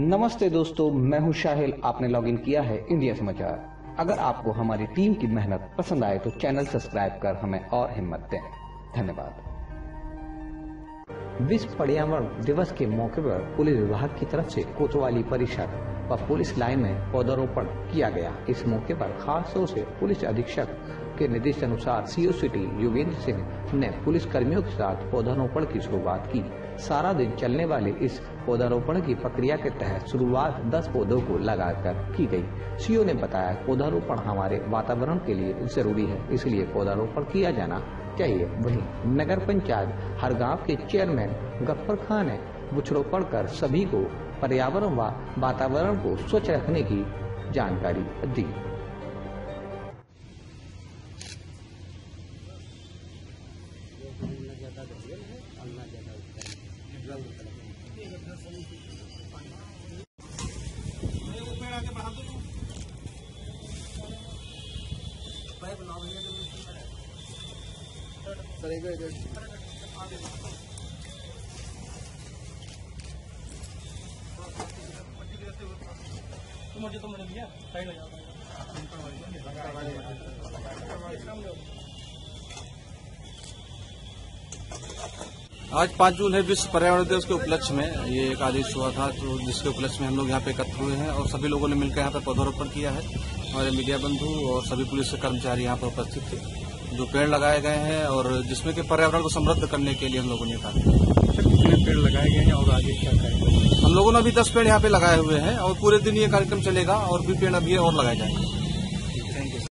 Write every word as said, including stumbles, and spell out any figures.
नमस्ते दोस्तों, मैं हूं शाहिल। आपने लॉगिन किया है इंडिया समाचार। अगर आपको हमारी टीम की मेहनत पसंद आए तो चैनल सब्सक्राइब कर हमें और हिम्मत दें। धन्यवाद। विश्व पर्यावरण दिवस के मौके पर पुलिस विभाग की तरफ से कोतवाली परिसर व पुलिस लाइन में पौधारोपण किया गया। इस मौके पर खास तौर से पुलिस अधीक्षक के निर्देशानुसार सीओ सिटी योगेंद्र सिंह ने पुलिस कर्मियों के साथ पौधारोपण की शुरुआत की। सारा दिन चलने वाले इस पौधारोपण की प्रक्रिया के तहत शुरुआत दस पौधों को लगाकर की गई। सीओ ने बताया, पौधारोपण हमारे वातावरण के लिए जरूरी है, इसलिए पौधारोपण किया जाना चाहिए। वहीं नगर पंचायत हर गांव के चेयरमैन गफ्फर खान ने वृक्षारोपण कर सभी को पर्यावरण व वातावरण को स्वच्छ रखने की जानकारी दी। मुझे तो मैंने दिया साइड हो जाओ। आज पाँच जून है, विश्व पर्यावरण दिवस के उपलक्ष्य में ये एक आदेश हुआ था, तो जिसके उपलक्ष्य में हम लोग यहाँ पे एकत्र हुए हैं और सभी लोगों ने मिलकर यहाँ पे पौधारोपण किया है। हमारे मीडिया बंधु और सभी पुलिस के कर्मचारी यहाँ पर उपस्थित थे। जो पेड़ लगाए गए हैं और जिसमें कि पर्यावरण को समृद्ध करने के लिए हम लोगों ने कार्य कितने पेड़ लगाए गए हैं और आगे क्या करेंगे? हम लोगों ने अभी दस पेड़ यहाँ पे लगाए हुए हैं और पूरे दिन ये कार्यक्रम चलेगा और भी पेड़ अभी और लगाए जाएंगे।